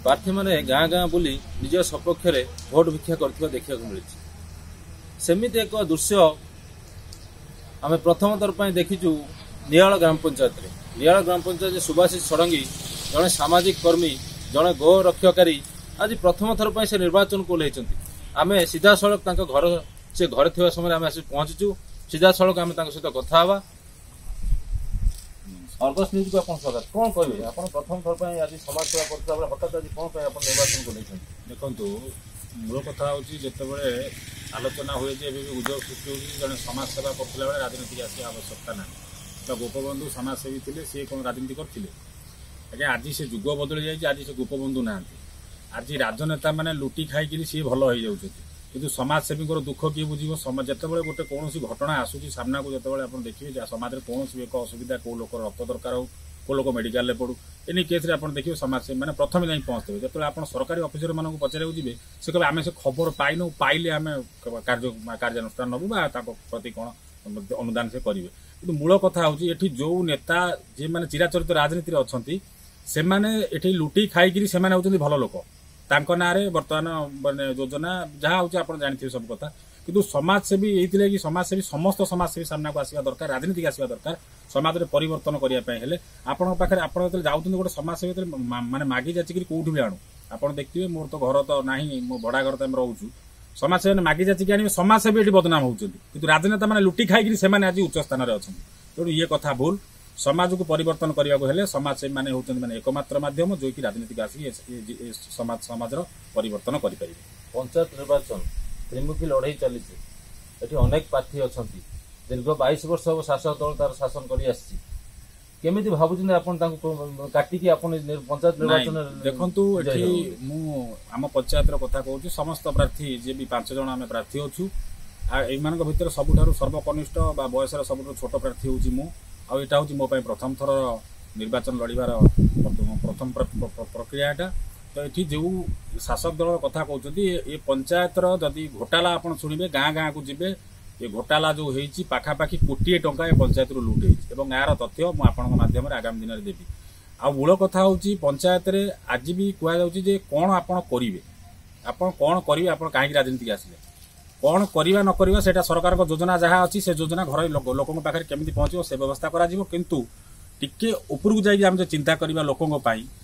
प्रार्थी मैंने गाँ गाँ बुली निज सपक्ष भोट भिक्षा कर देखा मिली सेमती एक दृश्य आम प्रथम थर पर देखीचु नियाल ग्राम पंचायत नियाल ग्राम पंचायत सुभाषिष षडंगी जड़े सामाजिक कर्मी जड़े गो रक्षकारी आज प्रथम थर पर से निर्वाचन को ओह्लैंट आम सीधा सड़क घर से घरे थे समय आम आस पहुंचीचु सीधा सड़क आम सहित कथा हवा अर्गस न्यूज को आपन स्वागत कौन कहे आप प्रथम थर पर आज समाज सेवा करता हठात आज कौन निर्वाचन को लेकिन देखु मूल कथा हूँ जिते आलोचना हुए गुजर सृष्टि हो जड़े समाज सेवा करता बेले राजनीति आसा आवश्यकता ना तो गोपबंधु समाजसेवी थे सी कौन राजनीति करते आज्ञा आज से जुग बदली जाए आज से गोपबंधु ना आज राजनेता मैंने लुटी खाई सी भल हो जाऊँ कि समाजसेवी दुख किए बुझे जिते गोटे कौन घटना आसूसी सामना को जिते आप देखिए समाज में कौन एक असुविधा कौ लोक रक्त दरकार हो कौ लोक मेडिकल पड़ू एनी केस आप देखिए समाजसेवी मैंने प्रथम जाए पहुँचते जो आप सरकारी अफिसर मानक पचारे जी से कहे आम से खबर पाइनु पाइले आम कार्यानुष्ठान नबू प्रति कौन अनुदान से करेंगे कि मूल कथा हूँ ये जो नेता जी मैंने चिराचरित राजनीति अच्छा से मैंने लुटी खाई से हूँ भल लोक ना बर्तमान मानने योजना जहाँ हूँ आप जानते सब कथा किंतु समाजसेवी ये कि समाजसेवी समस्त समाजसेवी सामना को आसवा दरकार राजनीति आसवा दरकार समाज में परिवर्तन करने आपण पाखे आप जाऊँ गोटे समाजसेवी माने मागी जाचिक कौटी भी आणु आप देखिए मोर तो घर तो ना मो भड़ा घर तो रोचु समाजसेवी मागी जाचिक आने समाजसेवी ये बदनाम होती किंतु राजनेता मैंने लुटी खाई आज उच्च स्थान में अच्छा तेणु ये कथा भूल समाज को परिवर्तन करने को हेले समाजसेवी मैंने होती मैंने एकमात्र माध्यम जो कि राजनीति आसिक समाज परिवर्तन करें पंचायत निर्वाचन त्रिमुखी लड़ाई चली अनेक प्रार्थी अच्छा दीर्घ 22 वर्ष हम शासक दल तार शासन करमी भावुँ काटिकी पंचायत निर्वाचन देखु आम पंचायत कथा कहूँ समस्त प्रार्थी जी भी 5 जन आम प्रार्थी अच्छु मान भर सबुठ सर्वकनिष्ठ बयस सब छोट प्रार्थी हूँ आईटा हूँ मो प्रथम थर निर्वाचन लड़ार प्रथम प्रक्रियाटा तो ये जो शासक दल कथा कहते ये पंचायतर जदि घोटाला आप शुणे गाँ गाँ को जी ये घोटाला जो होती पाखापाखि कोटी टंका पंचायत लुट हो यार तथ्य मुझे माध्यम आगामी दिन में देवी आ मूल कथा हूँ पंचायत आज भी कहुचे कौन आप करेंगे आप कौन करेंगे आप कहीं राजनीति आसिले कौन करवा न करवा से सरकार योजना जहाँ अच्छी से योजना घर लोकों पाखे केमी पहुँचो से व्यवस्था करा किंतु टिके उपरकू जाइए आम जो चिंता करवा लोकों